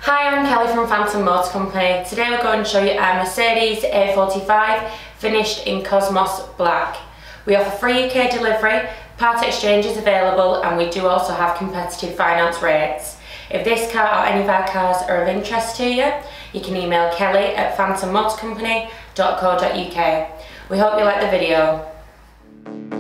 Hi, I'm Kelly from Phantom Motor Company. Today we're going to show you our Mercedes A45 finished in Cosmos Black. We offer free UK delivery, part exchanges available, and we do also have competitive finance rates. If this car or any of our cars are of interest to you, you can email kelly@phantommotorcompany.co.uk. We hope you like the video.